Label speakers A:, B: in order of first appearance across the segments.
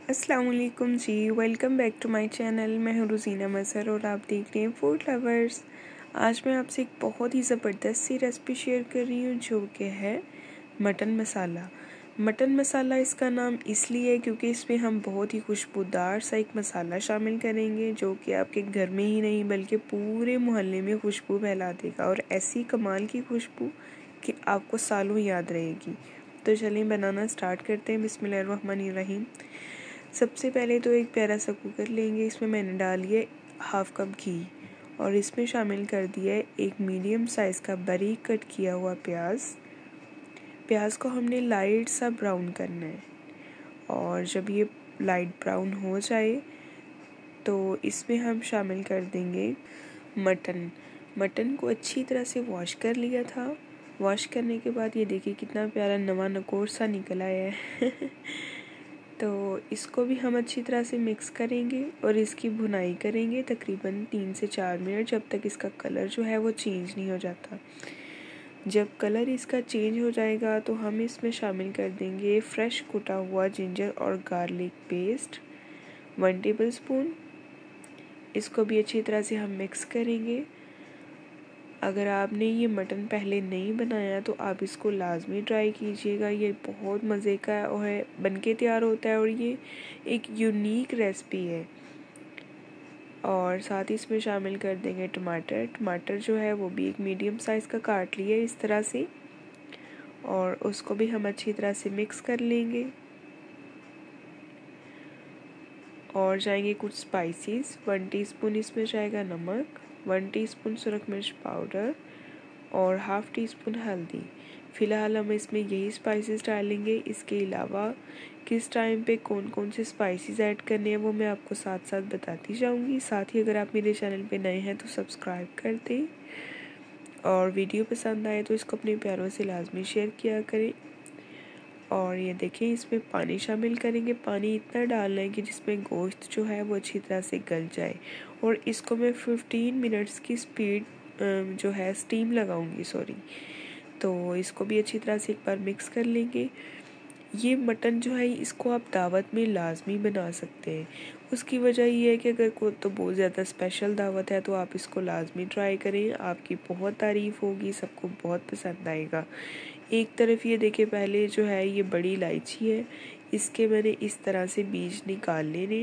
A: अस्सलाम वालेकुम जी, welcome back to my channel. मैं हूँ रुज़ीना मज़हर और आप देख रहे हैं फूड लवर्स। आज मैं आपसे एक बहुत ही ज़बरदस्त सी रेसिपी शेयर कर रही हूँ जो कि है मटन मसाला। मटन मसाला इसका नाम इसलिए है क्योंकि इसमें हम बहुत ही खुशबूदार सा एक मसाला शामिल करेंगे जो कि आपके घर में ही नहीं बल्कि पूरे मोहल्ले में खुशबू फैला देगा और ऐसी कमाल की खुशबू कि आपको सालों याद रहेगी। तो चलिए बनाना स्टार्ट करते हैं। बिस्मिल्लाहिर्रहमानिर्रहीम। सबसे पहले तो एक प्यारा सा कुकर लेंगे। इसमें मैंने डाली है 1/2 कप घी और इसमें शामिल कर दिया है एक मीडियम साइज़ का बारीक कट किया हुआ प्याज को हमने लाइट सा ब्राउन करना है और जब ये लाइट ब्राउन हो जाए तो इसमें हम शामिल कर देंगे मटन को अच्छी तरह से वॉश कर लिया था। वॉश करने के बाद ये देखिए कितना प्यारा नवा नकोर सा निकल आया है तो इसको भी हम अच्छी तरह से मिक्स करेंगे और इसकी भुनाई करेंगे तकरीबन 3 से 4 मिनट, जब तक इसका कलर जो है वो चेंज नहीं हो जाता। जब कलर इसका चेंज हो जाएगा तो हम इसमें शामिल कर देंगे फ्रेश कुटा हुआ जिंजर और गार्लिक पेस्ट 1 टेबलस्पून। इसको भी अच्छी तरह से हम मिक्स करेंगे। अगर आपने ये मटन पहले नहीं बनाया तो आप इसको लाजमी ट्राई कीजिएगा। ये बहुत मज़े का है, बनके तैयार होता है और ये एक यूनिक रेसिपी है। और साथ ही इसमें शामिल कर देंगे टमाटर जो है वो भी एक मीडियम साइज़ का काट लिया इस तरह से और उसको भी हम अच्छी तरह से मिक्स कर लेंगे। और जाएंगे कुछ स्पाइसेस। 1 टीस्पून इसमें जाएगा नमक, 1 टीस्पून सुरख मिर्च पाउडर और हाफ़ टी स्पून हल्दी। फ़िलहाल हम इसमें यही स्पाइसेस डालेंगे। इसके अलावा किस टाइम पे कौन कौन से स्पाइसेस ऐड करने हैं वो मैं आपको साथ साथ बताती जाऊंगी। साथ ही अगर आप मेरे चैनल पे नए हैं तो सब्सक्राइब कर दें और वीडियो पसंद आए तो इसको अपने प्यारों से लाजमी शेयर किया करें। और ये देखिए इसमें पानी शामिल करेंगे। पानी इतना डालना है कि जिसमें गोश्त जो है वो अच्छी तरह से गल जाए और इसको मैं 15 मिनट्स की जो है स्टीम लगाऊंगी तो इसको भी अच्छी तरह से एक बार मिक्स कर लेंगे। ये मटन जो है इसको आप दावत में लाजमी बना सकते हैं। उसकी वजह ये है कि अगर कोई तो बहुत ज़्यादा स्पेशल दावत है तो आप इसको लाजमी ट्राई करें, आपकी बहुत तारीफ़ होगी, सबको बहुत पसंद आएगा। एक तरफ ये देखिए पहले जो है ये बड़ी इलायची है, इसके मैंने इस तरह से बीज निकाल लेने।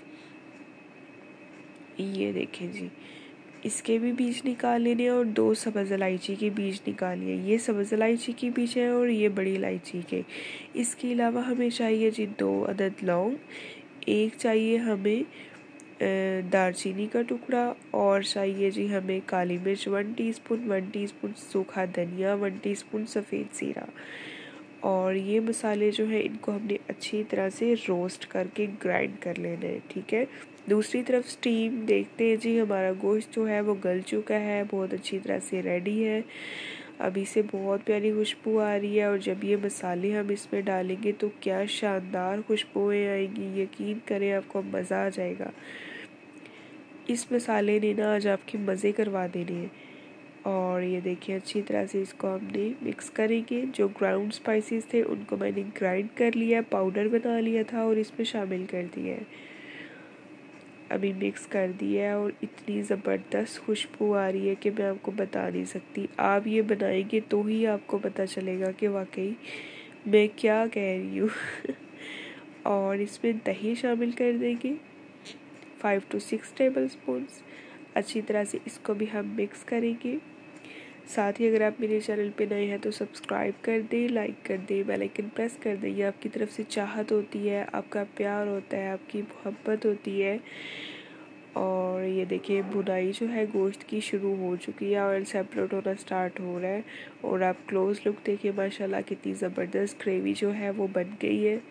A: ये देखें जी, इसके भी बीज निकाल लेने और 2 सब्ज़ इलायची के बीज निकालिए। ये सब्ज़ इलायची के बीज है और ये बड़ी इलायची के। इसके अलावा हमें चाहिए जी 2 अदद लौंग, एक चाहिए हमें दालचीनी का टुकड़ा और चाहिए जी हमें काली मिर्च 1 टीस्पून सूखा धनिया 1 टीस्पून सफ़ेद ज़ीरा। और ये मसाले जो है इनको हमने अच्छी तरह से रोस्ट करके ग्राइंड कर लेना है, ठीक है। दूसरी तरफ स्टीम देखते हैं जी, हमारा गोश्त जो है वो गल चुका है, बहुत अच्छी तरह से रेडी है। अभी से बहुत प्यारी खुशबू आ रही है और जब ये मसाले हम इसमें डालेंगे तो क्या शानदार खुशबुएं आएंगी। यकीन करें आपको मज़ा आ जाएगा। इस मसाले ने ना आज आपके मज़े करवा देने हैं। और ये देखिए अच्छी तरह से इसको हमने मिक्स करेंगे। जो ग्राउंड स्पाइसेस थे उनको मैंने ग्राइंड कर लिया, पाउडर बना लिया था और इसमें शामिल कर दिया है। अभी मिक्स कर दिया है और इतनी ज़बरदस्त खुशबू आ रही है कि मैं आपको बता नहीं सकती। आप ये बनाएंगे तो ही आपको पता चलेगा कि वाकई मैं क्या कह रही हूँ और इसमें दही शामिल कर देंगे 5 to 6 टेबलस्पून। अच्छी तरह से इसको भी हम मिक्स करेंगे। साथ ही अगर आप मेरे चैनल पे नए हैं तो सब्सक्राइब कर दें, लाइक कर दें, बेल आइकन प्रेस कर दें। ये आपकी तरफ से चाहत होती है, आपका प्यार होता है, आपकी मोहब्बत होती है। और ये देखिए भुनाई जो है गोश्त की शुरू हो चुकी है, ऑयल सेपरेट होना स्टार्ट हो रहा है और आप क्लोज लुक देखिए माशाल्लाह कितनी ज़बरदस्त ग्रेवी जो है वो बन गई है।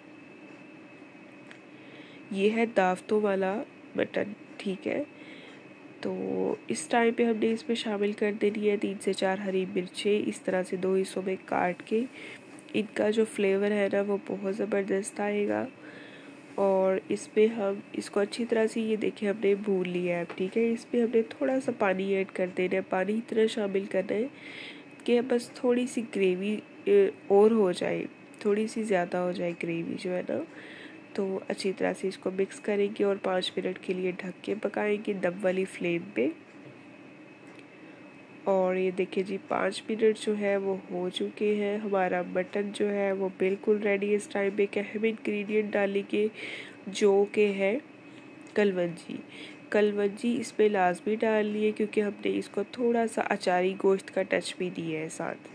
A: ये है दावतों वाला मटन, ठीक है। तो इस टाइम पे हमने इसमें शामिल कर देनी है 3 से 4 हरी मिर्चें इस तरह से 2 हिस्सों में काट के। इनका जो फ्लेवर है ना वो बहुत ज़बरदस्त आएगा। और इसमें हम इसको अच्छी तरह से ये देखिए हमने भून लिया है, ठीक है। इसमें हमने थोड़ा सा पानी ऐड कर देना है। पानी इतना शामिल करना है कि बस थोड़ी सी ग्रेवी और हो जाए, थोड़ी सी ज़्यादा हो जाए ग्रेवी जो है ना, तो अच्छी तरह से इसको मिक्स करेंगे और 5 मिनट के लिए ढक के पकाएंगे दम वाली फ्लेम पे। और ये देखिए जी 5 मिनट जो है वो हो चुके हैं। हमारा मटन जो है वो बिल्कुल रेडी है। इस टाइम पे एक अहम इंग्रेडिएंट डालेंगे जो कि है कलवंजी। कलवंजी इसमें लाजमी डालनी है क्योंकि हमने इसको थोड़ा सा अचारी गोश्त का टच भी दिया है साथ।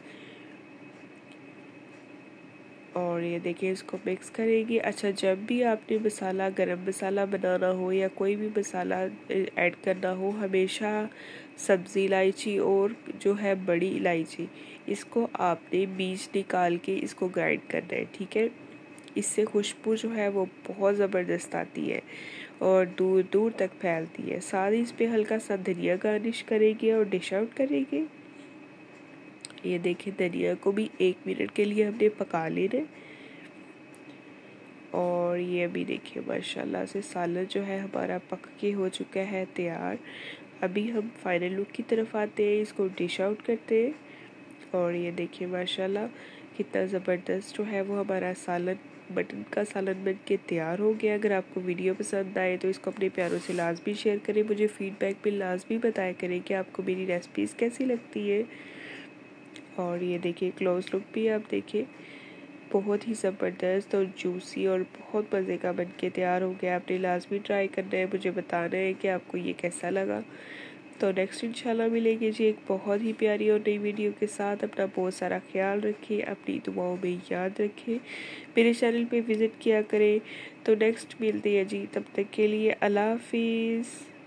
A: और ये देखिए इसको मिक्स करेंगे। अच्छा, जब भी आपने मसाला गरम मसाला बनाना हो या कोई भी मसाला ऐड करना हो, हमेशा सब्ज़ी इलायची और जो है बड़ी इलायची, इसको आपने बीज निकाल के इसको ग्राइंड करना है, ठीक है। इससे खुशबू जो है वो बहुत ज़बरदस्त आती है और दूर दूर तक फैलती है। साथ ही इस पर हल्का सा धनिया गार्निश करेंगे और डिश आउट करेंगे। ये देखिए धनिया को भी 1 मिनट के लिए हमने पका लेना। और ये अभी देखिए माशाल्लाह से सालन जो है हमारा पक के हो चुका है तैयार। अभी हम फाइनल लुक की तरफ आते हैं, इसको डिश आउट करते हैं। और ये देखिए माशाल्लाह कितना ज़बरदस्त जो है वो हमारा सालन, मटन का सालन बन के तैयार हो गया। अगर आपको वीडियो पसंद आए तो इसको अपने प्यारों से लाजमी शेयर करें। मुझे फीडबैक में लाजमी बताया करें कि आपको मेरी रेसिपीज़ कैसी लगती है। और ये देखिए क्लोज लुक भी आप देखिए, बहुत ही ज़बरदस्त और जूसी और बहुत मज़े का बन के तैयार हो गया। आपने लाजमी ट्राई करना है, मुझे बताना है कि आपको ये कैसा लगा। तो नेक्स्ट इंशाल्लाह मिलेंगे जी एक बहुत ही प्यारी और नई वीडियो के साथ। अपना बहुत सारा ख्याल रखें, अपनी दुआओं में याद रखें, मेरे चैनल पे विज़िट किया करें। तो नेक्स्ट मिलते हैं जी, तब तक के लिए अल्लाह हाफिज़।